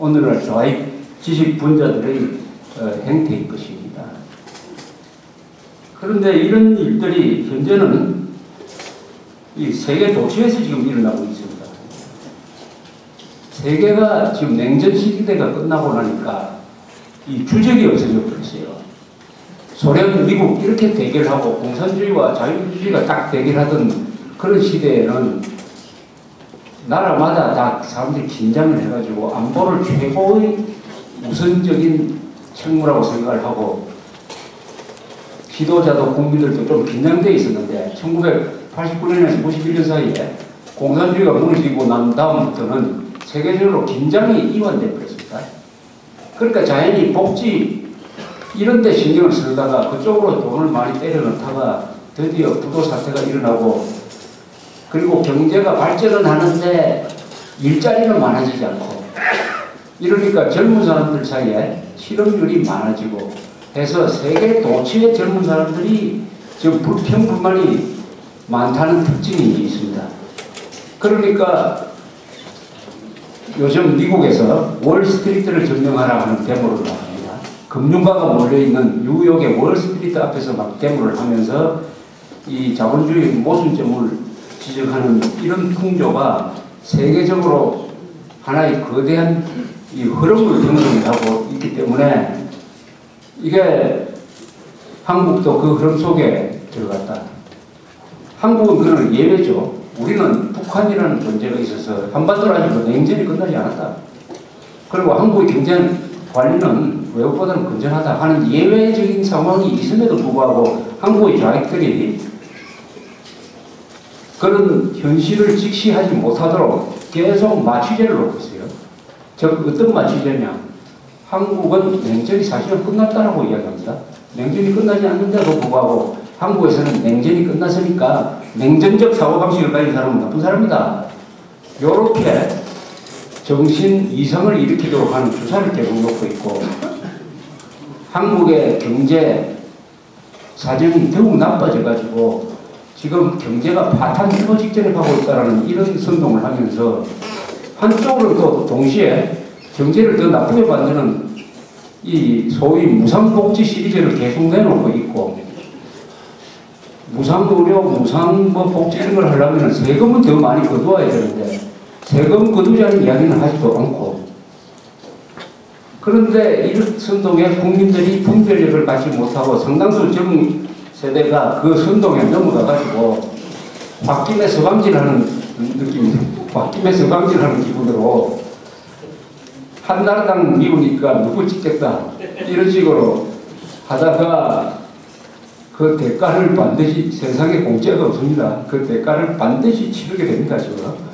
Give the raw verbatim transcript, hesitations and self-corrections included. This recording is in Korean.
오늘날 좌익 지식 분자들의 어, 행태일 것입니다. 그런데 이런 일들이 현재는 이 세계 도처에서 지금 일어나고 있습니다. 세계가 지금 냉전 시대가 끝나고 나니까 이 주적이 없어져 버렸어요. 소련, 미국 이렇게 대결하고 공산주의와 자유주의가 딱 대결하던 그런 시대에는 나라마다 다 사람들이 긴장을 해가지고 안보를 최고의 우선적인 책무라고 생각을 하고 지도자도 국민들도 좀 긴장되어 있었는데 천구백팔십구 년에서 구십일 년 사이에 공산주의가 무너지고 난 다음부터는 세계적으로 긴장이 이완되어 버렸습니다. 그러니까 자연히 복지 이런 데 신경을 쓰다가 그쪽으로 돈을 많이 때려 넣다가 드디어 부도 사태가 일어나고 그리고 경제가 발전은 하는데 일자리는 많아지지 않고 이러니까 젊은 사람들 사이에 실업률이 많아지고 해서 세계 도처의 젊은 사람들이 지금 불평, 불만이 많다는 특징이 있습니다. 그러니까 요즘 미국에서 월스트리트를 점령하라 하는 데모를 합니다. 금융가가 몰려있는 뉴욕의 월스트리트 앞에서 막 데모를 하면서 이 자본주의 모순점을 지적하는 이런 풍조가 세계적으로 하나의 거대한 이 흐름을 형성하고 있기 때문에 이게 한국도 그 흐름 속에 들어갔다. 한국은 그런 예외죠. 우리는 북한이라는 존재가 있어서 한반도를 아직 냉전이 끝나지 않았다. 그리고 한국의 경제 관리는 외국보다는 건전하다 하는 예외적인 상황이 있음에도 불구하고 한국의 좌익들이 그런 현실을 직시하지 못하도록 계속 마취제를 놓고 있어요. 즉 어떤 마취제냐. 한국은 냉전이 사실은 끝났다라고 이야기합니다. 냉전이 끝나지 않는데도 불구하고 한국에서는 냉전이 끝났으니까 냉전적 사고방식을 가진 사람은 나쁜 사람이다. 요렇게 정신 이상을 일으키도록 하는 주사를 계속 놓고 있고 한국의 경제 사정이 더욱 나빠져가지고 지금 경제가 파탄 휘고 직전에 가고 있다는 이런 선동을 하면서 한쪽으로 또 동시에 경제를 더 나쁘게 만드는 이 소위 무상복지 시리즈를 계속 내놓고 있고 무상의료, 무상복지 이런 걸 하려면 세금은 더 많이 거두어야 되는데 세금 거두자는 이야기는 하지도 않고 그런데 이런 선동에 국민들이 분별력을 갖지 못하고 상당수 젊은 세대가 그 선동에 넘어가가지고 홧김에 서강질하는 느낌, 홧김에 서강질하는 기분으로 한나라당 미우니까 누구 찍겠다 이런 식으로 하다가 그 대가를 반드시 세상에 공짜가 없습니다. 그 대가를 반드시 치르게 됩니다. 지금.